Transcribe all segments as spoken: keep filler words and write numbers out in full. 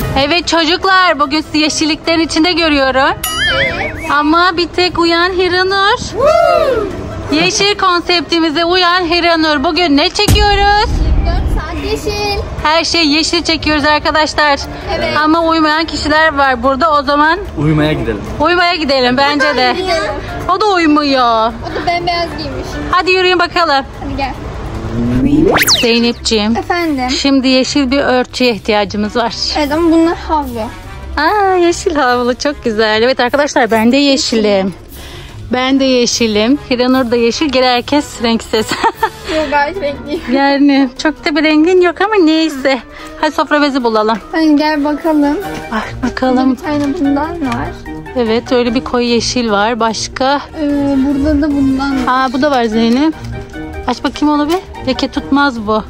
Evet çocuklar, bugün sizi yeşilliklerin içinde görüyorum. Evet. Ama bir tek uyan Hiranur. Yeşil konseptimize uyan Hiranur. Bugün ne çekiyoruz? yirmi dört saat yeşil. Her şey yeşil çekiyoruz arkadaşlar. Evet. Ama uyumayan kişiler var burada. O zaman uyumaya gidelim. Uyumaya gidelim bence de. Gidelim. O da uyumuyor. O da bembeyaz giymiş. Hadi yürüyün bakalım. Hadi gel. Zeynepciğim. Efendim. Şimdi yeşil bir örtüye ihtiyacımız var. Evet ama bunlar havlu. Aa, yeşil havlu çok güzel. Evet arkadaşlar, ben de yeşilim. Ben de yeşilim. Hiranur da yeşil. Gene herkes renksiz. Yok gayet renkliyim. Yani çok da bir rengin yok ama neyse. Hadi sofra bezi bulalım. Hadi gel bakalım. Bak Burada bakalım. bir tane bundan var. Evet, öyle bir koyu yeşil var. Başka? Ee, burada da bundan var. Aa, bu da var Zeynep. Aç bakayım onu bir. Leke tutmaz bu.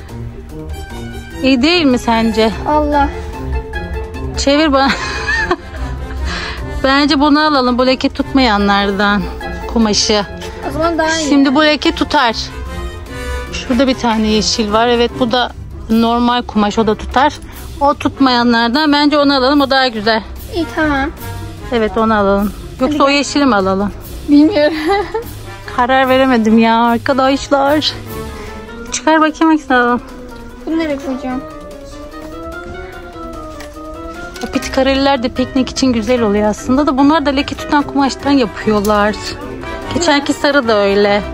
İyi değil mi sence? Allah. Çevir bana. Bence bunu alalım. Bu leke tutmayanlardan. Kumaşı. O zaman daha iyi. Şimdi bu leke tutar. Şurada bir tane yeşil var. Evet, bu da normal kumaş. O da tutar. O tutmayanlardan. Bence onu alalım. O daha güzel. İyi tamam. Evet, onu alalım. Yoksa Hadi o yeşili mi alalım? Bilmiyorum. Karar veremedim ya arkadaşlar. Çıkar bakayım, hangisini alalım. Bunu nereye koyacağım? O pitkareliler de piknik için güzel oluyor aslında da bunlar da leke tutan kumaştan yapıyorlar. Geçenki sarı da öyle.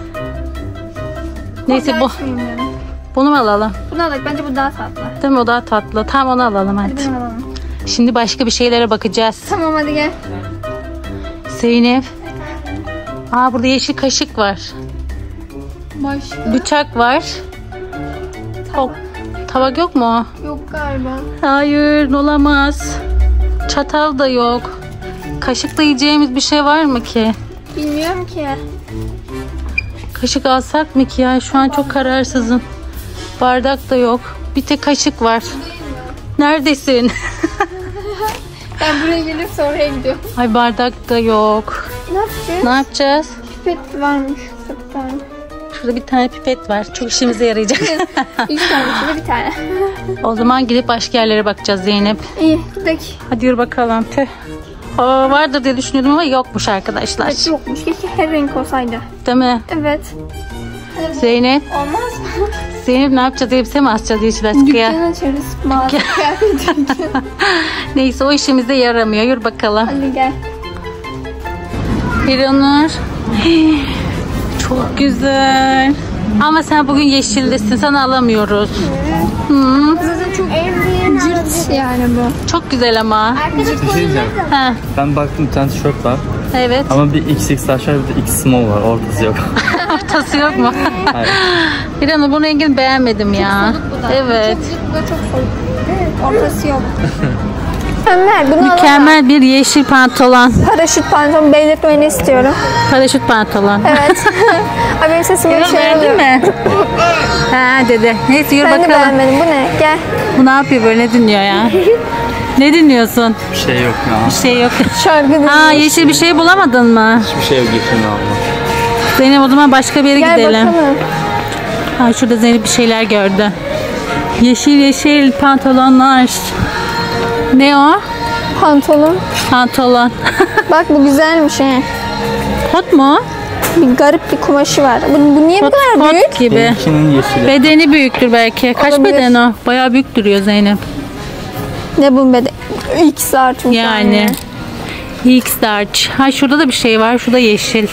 Neyse bu. Bilmiyorum. Bunu mu alalım? Bunu alalım. Bence bu daha tatlı. Değil mi? O daha tatlı. Tamam, onu alalım hadi. Hadi bunu alalım. Şimdi başka bir şeylere bakacağız. Tamam hadi gel. Zeynep. Aa, burada yeşil kaşık var. Başka? Bıçak var. O, tabak yok mu? Yok galiba. Hayır, olamaz. Çatal da yok. Kaşıkla yiyeceğimiz bir şey var mı ki? Bilmiyorum ki. Kaşık alsak mı ki ya? Şu an çok kararsızım. Bardak da yok. Bir tek kaşık var. Neredesin? Ben buraya gelip sonra gidiyorum. Ay, bardak da yok. Ne yapacağız? Ne yapacağız? Pipet varmış şurada bir tane. Şurada bir tane pipet var. Çok işimize yarayacak. İki tane şurada bir tane. O zaman gidip başka yerlere bakacağız Zeynep. İyi gidelim. Hadi yürü bakalım. Tüh. Aa, vardır diye düşünüyordum ama yokmuş arkadaşlar. Evet yokmuş. Keşke her renk olsaydı. Değil mi? Evet. Zeynep. Olmaz mı? Zeynep ne yapacağız? Elbise mi asacağız yeşil askıya? Dükkan açarız. Mağaza kıyafet dükkanı. Neyse, o işimize yaramıyor. Yürü bakalım. Hadi gel. Hiranur. Çok güzel. Ama sen bugün yeşildesin. Sana alamıyoruz. Hı. Zaten çok cırt yani bu. Çok güzel ama. Bir şey diyeceğim. Ha, Ben baktım, bir tane tişört var. evet. Ama bir X X aşağı, bir de X small var. Ortası yok. Ortası yok mu? Hayır. Hiranur, bu rengini beğenmedim ya. Evet. Çok cırt ve çok soluk. Evet. Ortası yok. Mükemmel. Bunu alalım. Mükemmel bir yeşil pantolon. Paraşüt pantolon belirtmeni istiyorum. Paraşüt pantolon. Evet. Ay benim sesim bir şey Beğendin oluyor. mi? Ha dedi. Neyse yürü Ben de bakalım. beğenmedim. Bu ne? Gel. Bu ne yapıyor böyle, ne dinliyor ya? Ne dinliyorsun? Bir şey yok ya. Bir şey yok. Şarkı dinliyorum. Ha, yeşil bir şey bulamadın mı? Hiçbir şey yok yeşil abla. Zeynep, o zaman başka bir yere Gel gidelim. bakalım. Ha, şurada Zeynep bir şeyler gördü. Yeşil yeşil pantolonlar. Ne o? Pantolon. Pantolon. Bak bu güzelmiş he. Kot mu? Bir garip bir kumaşı var. Bu, bu niye bu Kot, kadar kot büyük? gibi. Benimkinin yeşili. Bedeni büyüktür belki. Kaç Olabilir. beden o? Bayağı büyük duruyor Zeynep. Ne bu beden? X large mı Yani. X large. Ha, şurada da bir şey var. Şurada yeşil.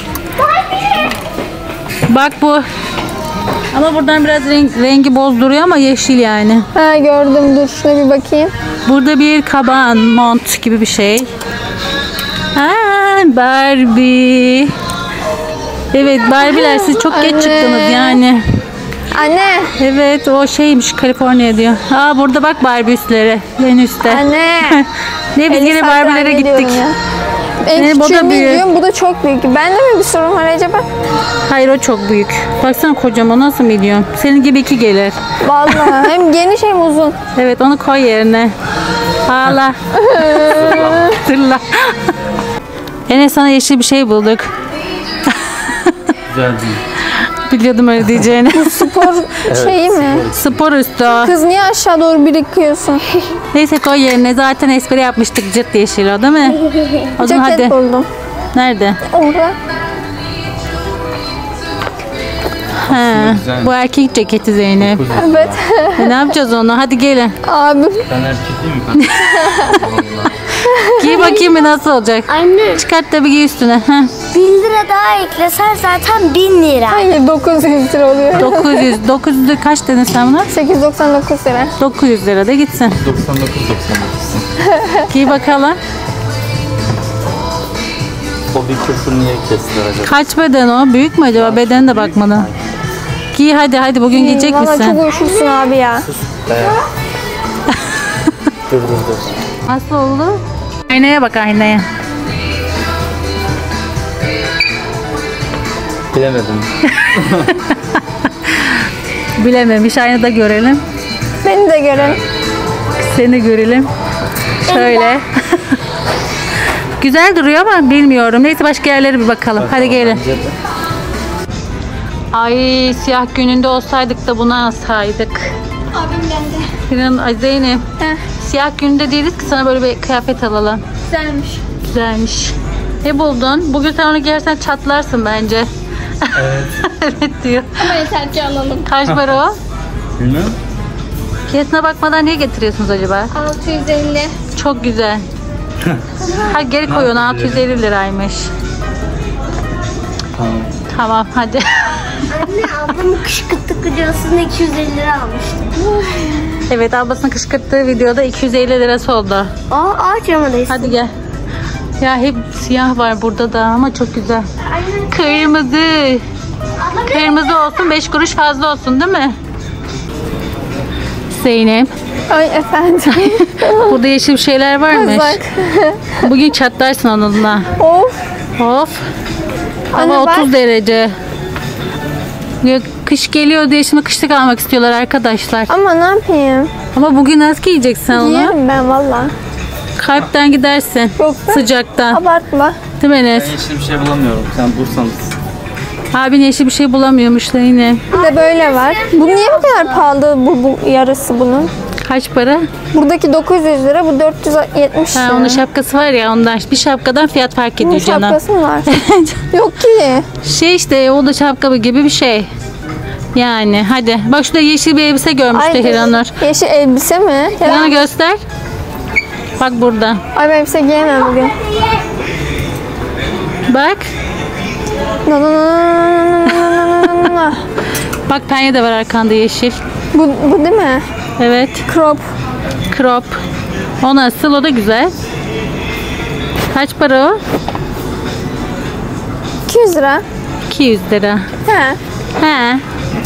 Bak bu. Ama buradan biraz renk, rengi bozduruyor ama yeşil yani. Ha gördüm, dur şuna bir bakayım. Burada bir kaban, mont gibi bir şey. Ha, Barbie. Evet, Barbie'ler siz çok geç Anne. çıktınız yani. Anne. Evet, o şeymiş, Kaliforniya diyor. Aa, burada bak Barbie üstleri. En üstte. Anne. Ne, biz elli yine saattir Barbie'lere anne gittik. diyorum ya. En Evet, bu da küçüğünü büyük. diyorum, bu da çok büyük. Bende mi bir sorun var acaba? Hayır, o çok büyük. Baksana kocaman, nasıl milyon. Senin gibi iki gelir. Vallahi hem geniş hem uzun. Evet, onu koy yerine. Ağla. Tırla. Yine sana yeşil bir şey bulduk. Güzel değil. Biliyordum öyle diyeceğini. Spor şeyi mi? Spor üstü o. Kız niye aşağı doğru birikiyorsun? Neyse koy yerine. Zaten espri yapmıştık cırt yeşil o değil mi? O zaman Ceket hadi. buldum. Nerede? Orada. Ha, güzel. bu erkek ceketi Zeynep. Evet. E, ne yapacağız onu? Hadi gelin. Abim. Ben erkek değil mi? Giy bakayım bir nasıl olacak. Anne Çıkart da bir giy üstüne. Heh. bin lira daha eklesen zaten bin lira. Hayır dokuz yüz lira oluyor. dokuz yüz. dokuz yüz lira kaç dedin sen buna? sekiz yüz doksan dokuz lira. dokuz yüz lira da gitsin. doksan dokuz doksan dokuz. Giy bakalım. O bir küfür niye kestiler acaba? Kaç beden o? Büyük mü acaba? Bedene de bakmadan. Giy hadi hadi bugün giyecek Valla misin? çok uyuşursun abi ya. Dur dur dur. Nasıl oldu? Aynaya bak aynaya. Bilemedim. Bilememiş. Aynada görelim. Beni de görün. Seni görelim. Şöyle. Güzel duruyor ama bilmiyorum. Neyse başka yerlere bir bakalım. Hadi gelin. Bence de. Ay siyah gününde olsaydık da bunu alsaydık. Abim geldi. Firan, ay Zeynep. Heh. Siyah gününde değiliz ki sana böyle bir kıyafet alalım. Güzelmiş. Güzelmiş. Ne buldun? Bugün sen onu giyersen çatlarsın bence. Evet. Evet diyor. Ama yeter ki alalım. Kaç para o? Bilmiyorum. Fiyatına bakmadan niye getiriyorsunuz acaba? altı yüz elli. Çok güzel. Ha geri koy onu, altı yüz elli liraymış. Tamam. Tamam hadi. Anne ablamın kışkırttık videosunda iki yüz elli lira almıştım. Evet ablasının kışkırttığı videoda iki yüz elli lirası oldu. Aa ağaç yamadayız. Hadi gel. Ya hep siyah var burada da ama çok güzel. Kırmızı. Kırmızı olsun, beş kuruş fazla olsun değil mi? Zeynep. Ay efendim. Burada yeşil şeyler varmış. Kızak. Bugün çatlarsın onunla. Of. Of. Anne Hava bak. otuz derece. Ya, kış geliyor diye şimdi kışlık almak istiyorlar arkadaşlar. Ama ne yapayım? Ama bugün nasıl giyeceksin onu? Giyerim ben valla. Kalpten gidersin. Yok be. Sıcaktan. Abartma. Değil mi Enes? Ben yeşil bir şey bulamıyorum. Sen Bursa'mısın. Abin yeşil bir şey bulamıyormuş da yine. Bir de böyle var. Bu niye bu kadar pahalı bu, bu yarısı bunun? Kaç para? Buradaki dokuz yüz lira, bu dört yüz yetmiş Ha, lira. onun şapkası var ya ondan. Bir şapkadan fiyat fark Bunun ediyor canım. şapkası mı var? Yok ki. Şey işte o da şapka gibi bir şey. Yani hadi. Bak şurada yeşil bir elbise görmüştü Hiranur. Yeşil elbise mi? Hiranur göster. Bak burada. Ay ben elbise giyemem bugün. Bak. Na, na, na, na, na, na, na. Bak penye de var arkanda yeşil. Bu, bu değil mi? Evet. Crop. Crop. O nasıl? O da güzel. Kaç para o? iki yüz lira. iki yüz lira. He. He.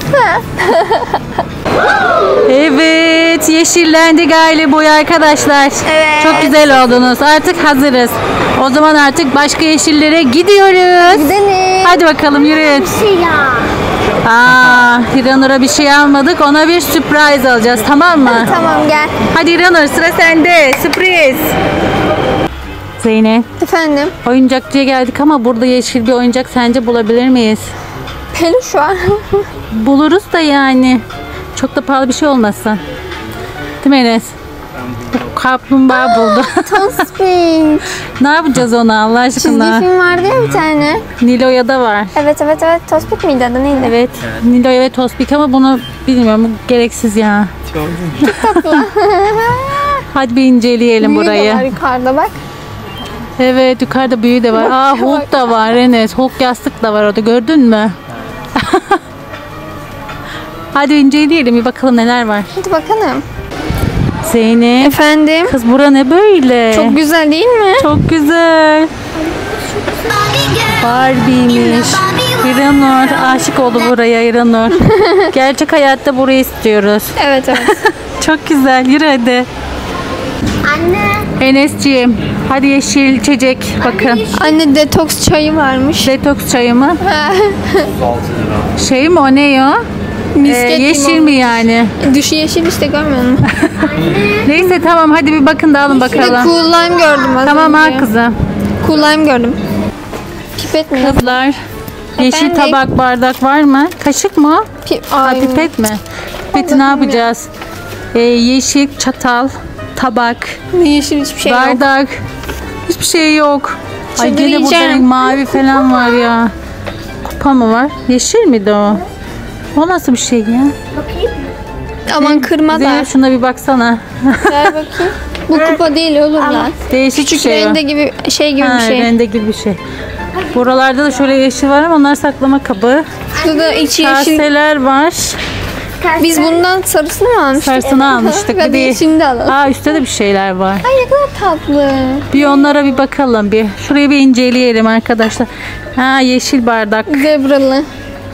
Evet, yeşillendi galiba arkadaşlar. Evet. Çok güzel oldunuz. Artık hazırız. O zaman artık başka yeşillere gidiyoruz. Gidelim. Hadi bakalım yürüyün. Şey ya. Aa, Hiranur'a bir şey almadık. Ona bir sürpriz alacağız, tamam mı? Tamam gel. Hadi Hiranur, sıra sende. Sürpriz. Zeynep, Efendim. oyuncakçıya geldik ama burada yeşil bir oyuncak sence bulabilir miyiz? Peluş var. Buluruz da yani. Çok da pahalı bir şey olmasın. Değil mi Enes? Kaplumbağa buldu. Tospik. Ne yapacağız ona Allah Çizgi aşkına? film vardı ya bir tane. Nilo'ya da var. Evet evet evet. Tospik miydi adı neydi? Evet. Nilo'ya ve Tospik ama bunu bilmiyorum. Bu gereksiz ya. Hadi bir inceleyelim Büyüğü de var burayı. yukarıda bak. Evet yukarıda büyüğü de var. Aa Hulk da var Enes. Hulk yastık da var orada gördün mü? Hadi inceleyelim bir bakalım neler var. Hadi bakalım. Zeynep. Efendim. Kız bura ne böyle? Çok güzel değil mi? Çok güzel. Barbie'miş. İranur aşık oldu buraya İranur. Gerçek hayatta burayı istiyoruz. Evet evet. Çok güzel yürü hadi. Anne. Enes'ciğim hadi yeşil içecek bakın. Anne detoks çayı varmış. Detoks çayı mı? otuz altı lira. Şey mi o ne o? Ee, Misket yeşil limon. mi yani? Dışı yeşil işte görmüyor musun? Neyse tamam hadi bir bakın da alın Bir de bakalım. cool lime gördüm az Tamam önce. al kızım. Cool lime gördüm. Pipet mi? Kızlar Yeşil Ben de- tabak, bardak var mı? Kaşık mı? o? Pi Ha, Ay. pipet mi? Pipeti ne yapacağız? Ee, yeşil çatal, tabak, Yeşil hiçbir şey yok. bardak. Hiçbir şey yok. Ay gene burada Çıldıracağım. mavi falan var ya. Kupa mı var? Yeşil miydi o? O nasıl bir şey ya? Aman kırma da. Zeynep şuna bir baksana. Ver bakayım. Bu kupa değil oğlum lan. Değişik bir Küçük şey o. rende gibi şey gibi Ha, bir şey. rende gibi bir şey. Buralarda da şöyle yeşil var ama onlar saklama kabı. Şurada içi yeşil. Kaseler var. Biz bundan sarısını mı almıştık? Sarısını almıştık. Hadi Bir de yeşilini de alalım. Aa, üstte de bir şeyler var. Ay ne kadar tatlı. Bir onlara bir bakalım bir. Şurayı bir inceleyelim arkadaşlar. Ha, yeşil bardak. Zebralı.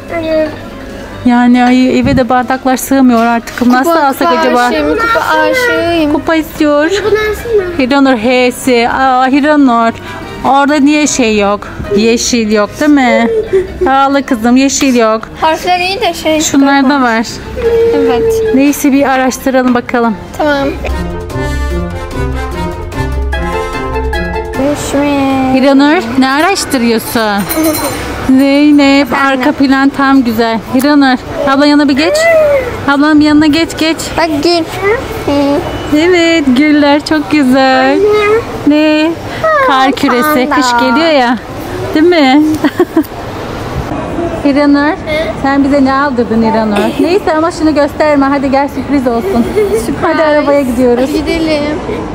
Yani ay, eve de bardaklar sığmıyor artık. Nasıl Kupa alsak acaba? aşığım, kupa aşığım. Kupa istiyor. Bunu alsana. Hiranur H'si. Aa, Hiranur. Orada niye şey yok? Yeşil yok değil mi? Pahalı kızım, yeşil yok. Harfler iyi de şey. Şunlar da var. Evet. Neyse bir araştıralım bakalım. Tamam. Düşme. Hiranur ne araştırıyorsun? Zeynep arka plan tam güzel. Hiranur abla yanına bir geç. Ablanın bir yanına geç geç. Bak gül. Evet güller çok güzel. Ne? Kar küresi. panda. Kış geliyor ya. Değil mi? Hiranur sen bize ne aldırdın Hiranur? Neyse ama şunu gösterme. Hadi gel sürpriz olsun. Hadi arabaya gidiyoruz. Gidelim.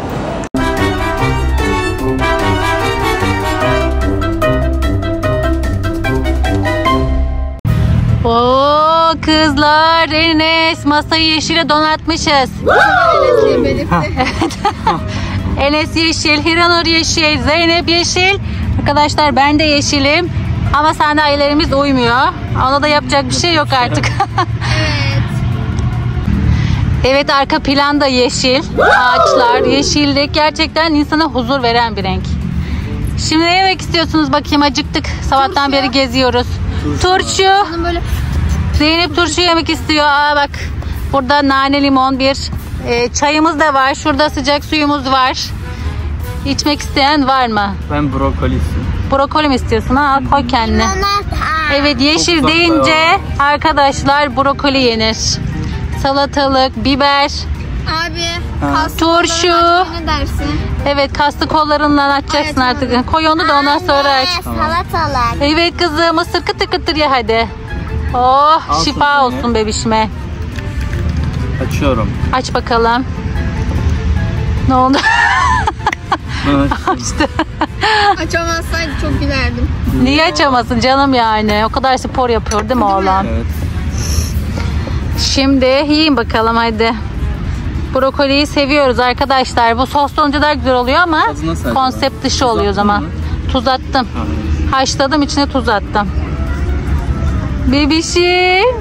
Oo kızlar Enes masayı yeşile donatmışız. Enes yeşil, Hiranur yeşil, Zeynep yeşil. Arkadaşlar ben de yeşilim. Ama sandalyelerimiz uymuyor. Ona da yapacak bir şey yok artık. Evet arka plan da yeşil. Ağaçlar, yeşillik gerçekten insana huzur veren bir renk. Şimdi ne yemek istiyorsunuz bakayım acıktık. Sabahtan beri geziyoruz. Turşu. Zeynep turşu yemek istiyor. Aa bak burada nane limon bir e, çayımız da var. Şurada sıcak suyumuz var. İçmek isteyen var mı? Ben brokoli istiyorum. Brokoli mi istiyorsun? Ha, al koy kendine. Evet yeşil Çok deyince güzel. arkadaşlar brokoli yenir. Salatalık, biber, Abi. Ha. turşu. Ne dersin? Evet kaslı kollarınla açacaksın artık. Koy onu da ondan sonra aç. Salatalar. Evet kızım mısır kıtır kıtır ye hadi. Oh Al şifa Zeynep. olsun bebişime. Açıyorum. Aç bakalım. Ne oldu? Ben açtım. İşte. Açamazsaydı çok gülerdim. Niye açamasın canım yani? O kadar spor yapıyor değil mi oğlan? Evet. Şimdi yiyin bakalım hadi. Brokoliyi seviyoruz arkadaşlar. Bu sos olunca daha güzel oluyor ama Tadı nasıl acaba? konsept dışı Tuz oluyor o attın zaman. mı? Tuz attım. Ha. Haşladım içine tuz attım. Bebişim.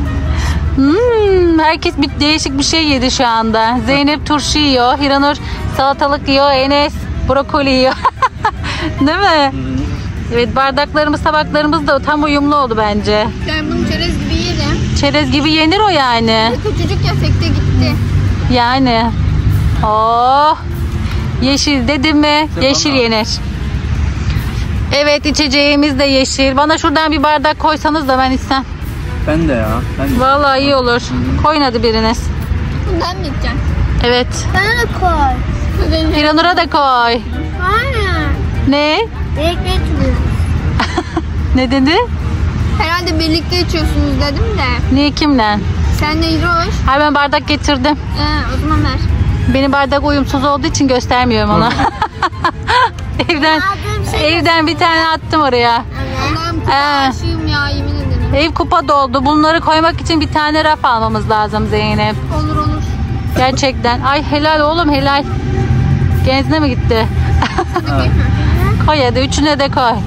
Hmm, herkes bir değişik bir şey yedi şu anda. Zeynep turşu yiyor. Hiranur salatalık yiyor. Enes brokoli yiyor. Değil mi? Evet bardaklarımız tabaklarımız da tam uyumlu oldu bence. Ben bunu çerez gibi yerim. Çerez gibi yenir o yani. Küçücük yesek de gitti. Yani. Oh. Yeşil dedim mi? Yeşil yenir. Evet içeceğimiz de yeşil. Bana şuradan bir bardak koysanız da ben içsem. Ben de ya. Ben de. Vallahi iyi olur. Koyun hadi biriniz. Bundan mı içeceksin? Evet. Bana da koy. Hiranur'a da koy. Hayır. Ne? Birlikte içmiyoruz. Ne dedi? Herhalde birlikte içiyorsunuz dedim de. Niye kimle? Sen de İroş. Hayır ben bardak getirdim. Ee, o zaman ver. Benim bardak uyumsuz olduğu için göstermiyorum ona. evden evden bir tane attım oraya. Allah'ım kupa Ee. aşığım ya yemin ederim. Ev kupa doldu. Bunları koymak için bir tane raf almamız lazım Zeynep. Olur olur. Gerçekten. Ay helal oğlum helal. Genzine mi gitti? Koy hadi üçüne de koy.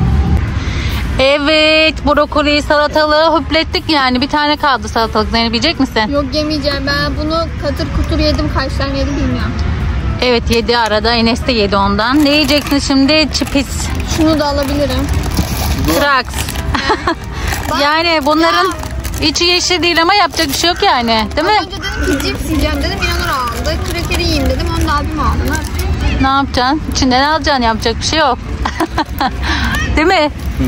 Evet brokoli salatalığı hüplettik yani. Bir tane kaldı salatalık. Zeynep yiyecek misin? Yok yemeyeceğim. Ben bunu katır kutur yedim. Kaç tane yedim bilmiyorum. Evet yedi arada. Enes de yedi ondan. Ne yiyeceksin şimdi? Çipis. Şunu da alabilirim. Trax. Yani bunların içi yeşil değil ama yapacak bir şey yok yani. Değil mi? Az önce dedim ki cips yiyeceğim dedim. İnanır aldı. Krekeri yiyeyim dedim. Onu da abim aldı. Ne yapayım? Ne yapacaksın? İçinden alacaksın yapacak bir şey yok. Değil mi? Hı.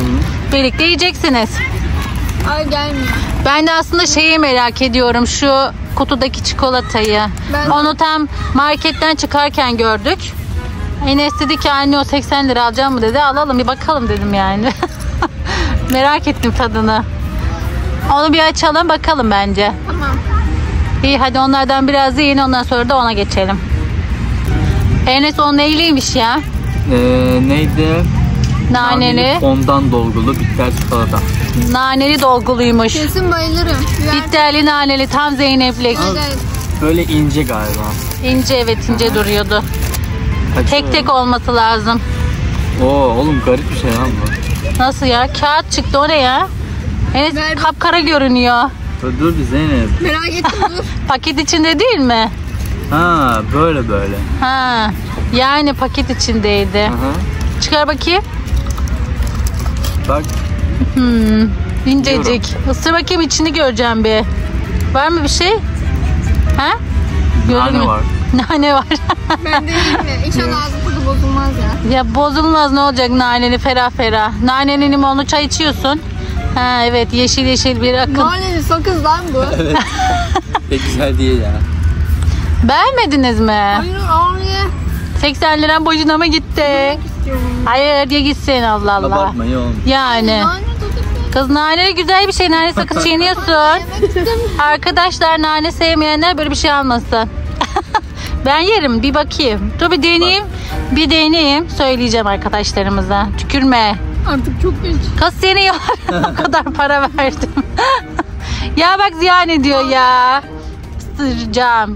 Birlikte yiyeceksiniz. Ay gelmiyor. Ben de aslında şeyi merak ediyorum. Şu kutudaki çikolatayı. Ben- Onu tam marketten çıkarken gördük. Enes dedi ki anne o seksen lira alacağım mı dedi. Alalım bir bakalım dedim yani. Merak ettim tadını. Onu bir açalım bakalım bence. Tamam. İyi hadi onlardan biraz yiyin, ondan sonra da ona geçelim. Enes o neyliymiş ya? Ee, neydi? Naneli. Ondan dolgulu bitter çikolata. Naneli dolguluymuş. Kesin bayılırım. Ver. Bitterli naneli tam Zeynep'lik. Evet. Böyle ince galiba. İnce, evet ince duruyordu. Açıyorum. Tek tek olması lazım. Oo oğlum garip bir şey lan bu. Nasıl ya? Kağıt çıktı, o ne ya? Enes Ver. kapkara görünüyor. Dur, dur bir Zeynep. Merak ettim dur. Paket içinde değil mi? Ha böyle böyle. Ha. Yani paket içindeydi. Aha. Çıkar bakayım. Bak. Hmm. İncecik. Isır bakayım, içini göreceğim bir. Var mı bir şey? Ha? Nane Görünmüyor. var. Nane var. Ben de yiyeyim mi? İnşallah ağzı tadı bozulmaz ya. Ya bozulmaz, ne olacak naneli ferah ferah. Naneli limonlu çay içiyorsun. Ha evet, yeşil yeşil bir akın. Naneli sakız lan bu. Pek güzel değil ya. Beğenmediniz mi? Hayır abi. seksen lira boşuna mı gitti? İstiyorum. Hayır diye gitsin, Allah Allah. Abartma iyi oğlum. Yani. Nane tadı. Kız nane güzel bir şey. Nane sakız çiğniyorsun. Yemek istemiyorum. Arkadaşlar nane sevmeyenler böyle bir şey almasın. Ben yerim, bir bakayım. Dur bir deneyeyim. Bir deneyeyim. Söyleyeceğim arkadaşlarımıza. Tükürme. Artık çok geç. Kız seni yalan. O kadar para verdim. Ya bak ziyan ediyor ya. Isıracağım.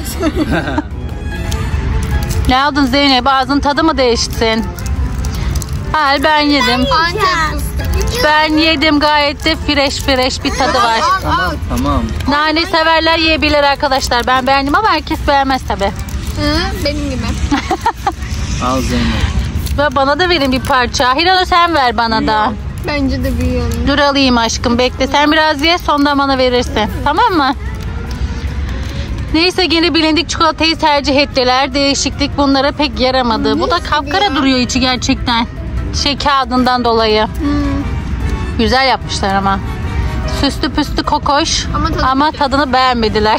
Ne aldın Zeynep? Ağzın tadı mı değiştin? Hayır ben yedim. Antep fıstık. Ben yedim, gayet de fresh fresh bir tadı var. Al al. Tamam tamam. Nane severler yiyebilir arkadaşlar. Ben beğendim ama herkes beğenmez tabi. Hı, benim gibi. Al Zeynep. Ve bana da verin bir parça. Hiranur sen ver bana da. Bence de büyüyorum. Dur alayım aşkım, bekle. Sen biraz ye, sonda bana verirsin. Tamam mı? Neyse, yine bilindik çikolatayı tercih ettiler. Değişiklik bunlara pek yaramadı. Bu da kapkara duruyor içi gerçekten. Şey, kağıdından dolayı. Hmm. Güzel yapmışlar ama. Süslü püslü kokoş. Ama tadı Ama kötü. tadını beğenmediler.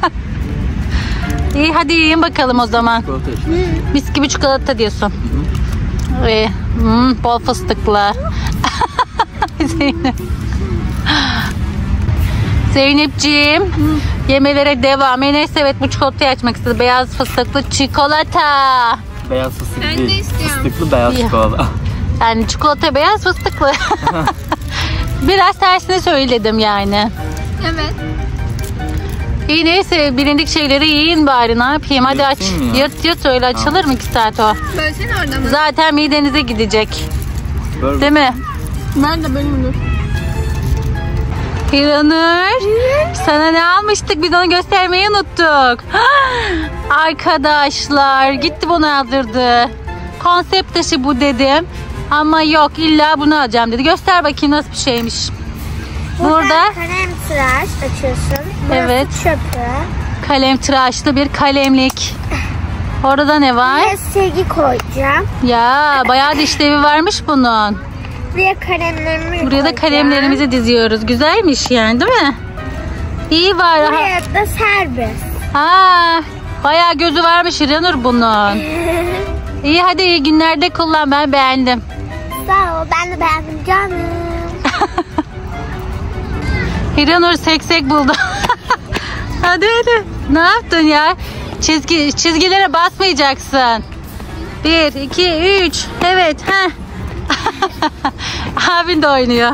İyi hadi yiyin bakalım o zaman. Çikolata işte. Mis gibi çikolata diyorsun. Ee, hmm, bol fıstıklı. Zeynep. Zeynepciğim, yemelere devam. Enes evet bu çikolatayı açmak istedi. Beyaz fıstıklı çikolata. Beyaz fıstık Ben de değil. istiyorum. Fıstıklı beyaz Ya. çikolata. Yani çikolata beyaz fıstıklı. Biraz tersini söyledim yani. Evet. İyi neyse, bilindik şeyleri yiyin bari, ne yapayım. Hadi aç. Yırtayım ya. Yırt yırt, öyle açılır mı iki saat o? Bölsene orada mı? Zaten midenize gidecek. Böyle Değil mi? Nerede benim dur? Hiranur, sana ne almıştık, biz onu göstermeyi unuttuk. Arkadaşlar gitti bunu aldırdı. Konsept dışı bu dedim. Ama yok, illa bunu alacağım dedi. Göster bakayım nasıl bir şeymiş. Burada kalem tıraş açıyorsun. Burası Evet. çöpü. kalem tıraşlı bir kalemlik. Orada ne var? Buraya silgi koyacağım. Ya bayağı da işlevi varmış bunun. Buraya kalemlerimi Buraya da koyacağım. kalemlerimizi diziyoruz. Güzelmiş yani, değil mi? İyi var. Buraya da serbest. Ha, bayağı gözü varmış Hiranur bunun. İyi hadi, iyi günlerde kullan, ben beğendim. Sağ ol, ben de beğendim canım. Hiranur seksek buldu. Hadi hadi. Ne yaptın ya? Çizgi, çizgilere basmayacaksın. Bir, iki, üç. Evet. Heh. Abin de oynuyor.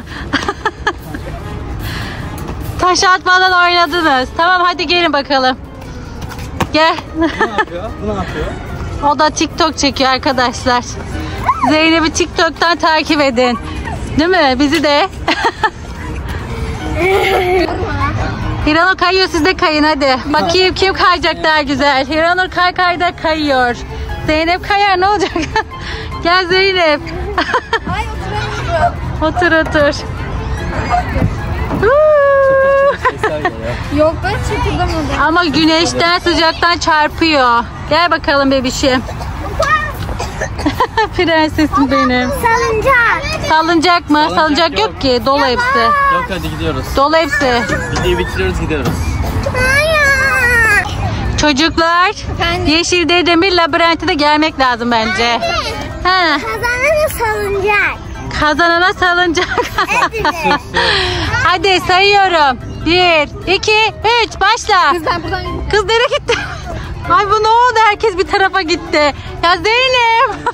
Taş atmadan oynadınız. Tamam hadi gelin bakalım. Gel. ne yapıyor? Bu ne yapıyor? O da TikTok çekiyor arkadaşlar. Zeynep'i TikTok'tan takip edin. Değil mi? Bizi de. Hiranur kayıyor, siz de kayın hadi. Bakayım kim kayacak daha güzel. Hiranur kay kay da kayıyor. Zeynep kayar, ne olacak? Gel Zeynep. Ay oturamıyorum. Otur otur. Sesler ya. Yok ben çekildim Ama güneşten sıcaktan çarpıyor. Gel bakalım bebişim. Prensesim benim. Salıncak. Salıncak mı? Salıncak, Salıncak yok. yok. ki. Dolu hepsi. Yok hadi gidiyoruz. Dolu hepsi. Videoyu bitiriyoruz gidiyoruz. Hayır. Çocuklar, Efendim? Yeşil Demir labirentine gelmek lazım bence. Ha, Kazanana salıncak. kazanana salıncak. Hadi. Hadi sayıyorum. Bir, iki, üç, başla. Kız ben buradan Kız nereye gitti? Ay bu ne oldu? Herkes bir tarafa gitti. Ya Zeynep.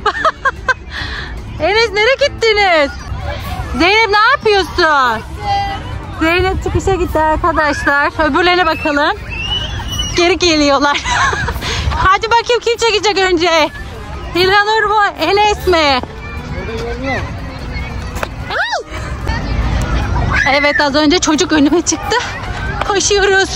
Enes nereye gittiniz? Zeynep ne yapıyorsun? Zeynep çıkışa gitti arkadaşlar. Öbürlerine bakalım. Geri geliyorlar. Hadi bakayım kim çekecek önce? İlhanur mu? Enes mi? Evet az önce çocuk önüme çıktı. Koşuyoruz.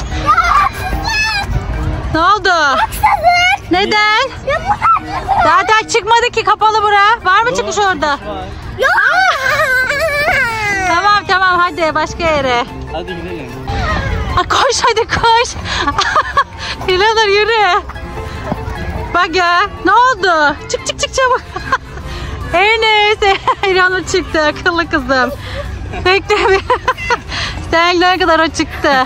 Ne oldu? Neden? Zaten çıkmadı ki, kapalı bura. Var mı çıkış orada? Tamam tamam hadi başka yere. Hadi gidelim. Aa, koş hadi koş. İlhanur yürü. Bak ya ne oldu? Çık çık çık çabuk. Enes. İlhanur çıktı, akıllı kızım. Bekle bir. Sen ne kadar o çıktı.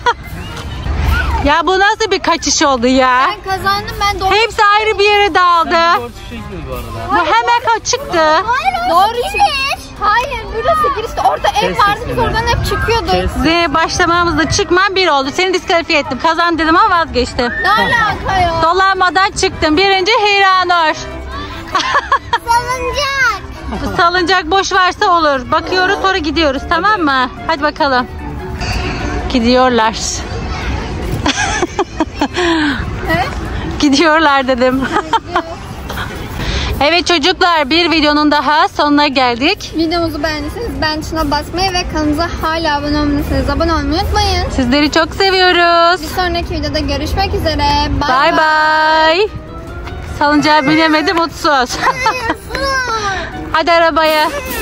Ya bu nasıl bir kaçış oldu ya? ben kazandım ben doğru. Hepsi ayrı bir yere dağıldı. Doğru tuşa gidiyoruz bu arada. Bu hemen kaç çıktı. Doğru çıkış. Hayır burası girişte. Orada ev Kes vardı biz sesini. oradan hep çıkıyorduk. Kes. Z başlamamızda çıkmam bir oldu. Seni diskalifiye ettim. Kazan dedim ama vazgeçtim. Ne alaka ya? Dolanmadan çıktım. Birinci Hiranur. Salıncak. Salıncak boş varsa olur. Bakıyoruz sonra gidiyoruz, tamam mı? Hadi bakalım. Gidiyorlar. Gidiyorlar dedim. Evet çocuklar, bir videonun daha sonuna geldik. Videomuzu beğendiyseniz beğen tuşuna basmayı ve kanalımıza hala abone olmadıysanız abone olmayı unutmayın. Sizleri çok seviyoruz. Bir sonraki videoda görüşmek üzere. Bye bye. Salıncağa binemedi, mutsuz. Hadi arabaya.